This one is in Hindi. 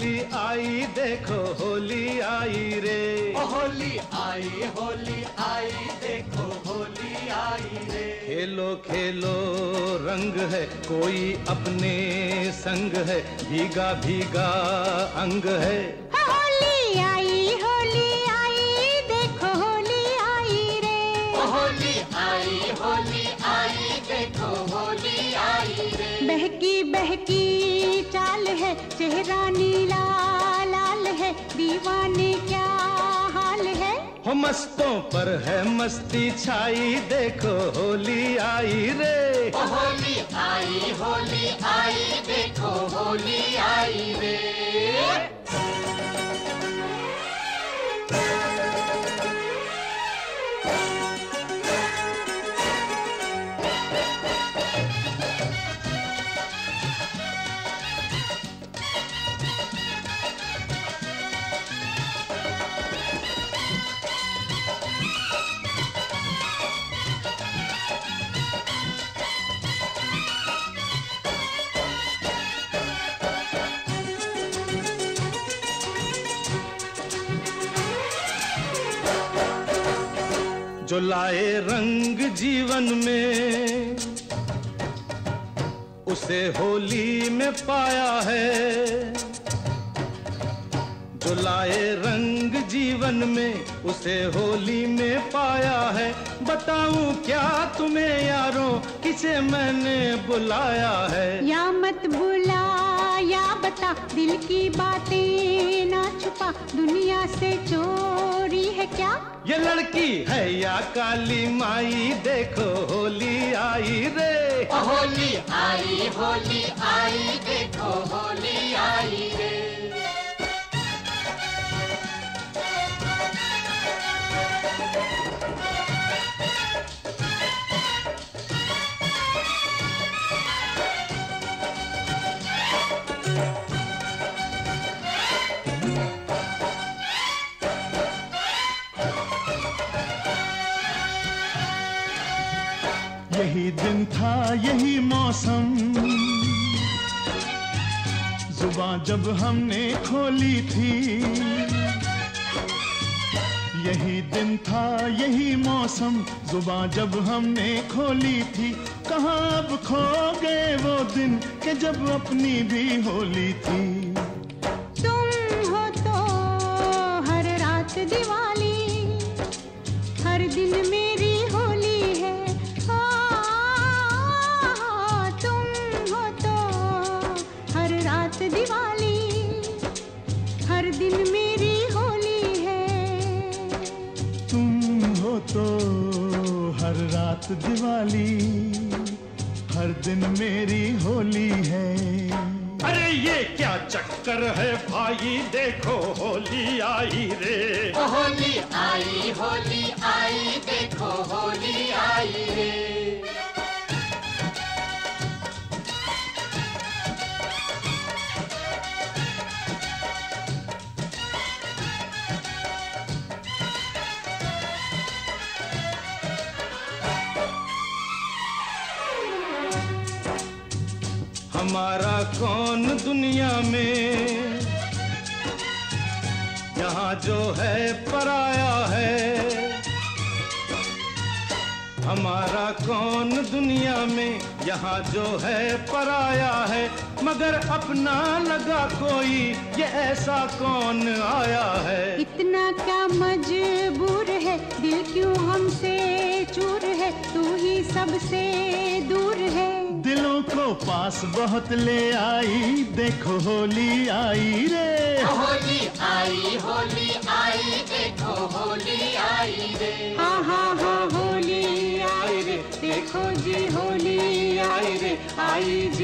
होली आई देखो होली आई रे। होली आई देखो होली आई रे। खेलो खेलो रंग है कोई अपने संग है, भीगा भीगा अंग है। होली आई देखो होली आई रे। होली आई देखो होली आई रे। बहकी बहकी चाल है, चेहरा नीला लाल है, दीवाने क्या हाल है। हो मस्तों पर है मस्ती छाई देखो होली आई रे। होली आई देखो होली आई रे। जो लाए रंग जीवन में उसे होली में पाया है। जो लाए रंग जीवन में उसे होली में पाया है। बताऊं क्या तुम्हें यारों किसे मैंने बुलाया है। या मत बुला या बता, दिल की बातें ना छुपा, दुनिया से चोरी है क्या। ये लड़की है या काली माई देखो होली आई रे। होली आई देखो होली आई रे। यही दिन था यही मौसम, जुबान जब हमने खोली थी। यही दिन था यही मौसम, जुबान जब हमने खोली थी। कहाँ अब खो गए वो दिन कि जब अपनी भी होली थी। तुम हो तो हर रात दिवाली, हर दिन मेरी होली है। दिवाली हर दिन मेरी होली है। तुम हो तो हर रात दिवाली, हर दिन मेरी होली है। अरे ये क्या चक्कर है भाई देखो होली आई रे। होली आई देखो होली आई रे। हमारा कौन दुनिया में यहाँ जो है पराया है। हमारा कौन दुनिया में यहाँ जो है पराया है। मगर अपना लगा कोई ये ऐसा कौन आया है। इतना क्या मजबूर है दिल क्यों हमसे चूर है, तू ही सबसे दूर है। दिलों को पास बहुत ले आई देखो होली आई रे। होली आई देखो होली आई रे। हाँ हाँ हाँ होली आई रे, देखो जी होली आई रे, आई